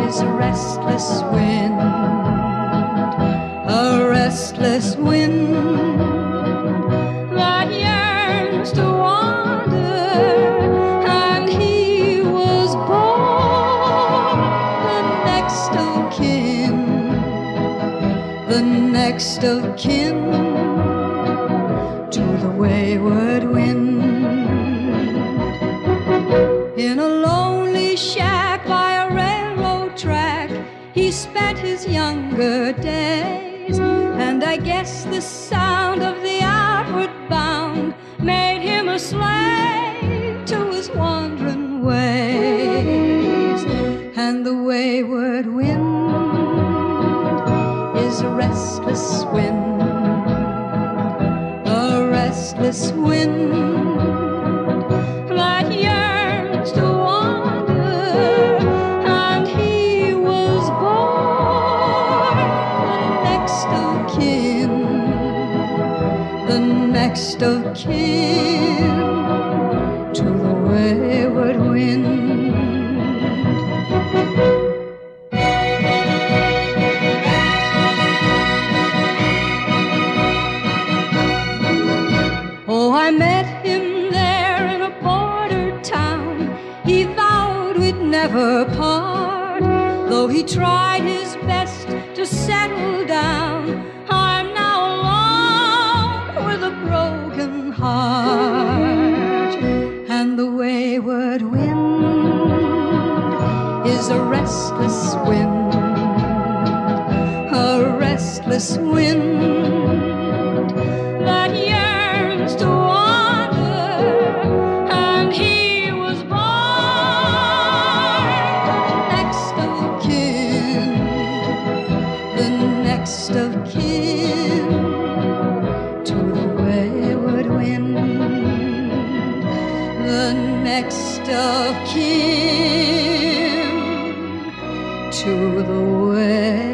is a restless wind, a restless wind that yearns to wander, and he was born the next of kin, the next of kin to the wayward wind. In a lonely shack by a railroad track, he spent his younger days, and I guess the sound of the outward bound made him a slave to his wandering ways. And the wayward wind is a restless wind, a restless wind that yearns to wander, and he was born the next of kin, the next of kin to the wayward wind. Oh, I met him there in a border town. He vowed we'd never part, though he tried his best to settle down. I'm now alone with a broken heart, and the wayward wind is a restless wind, a restless wind that yearns to wander, and he was born the next of kin, the next of kin to the wayward wind, the next of kin to the wayward wind.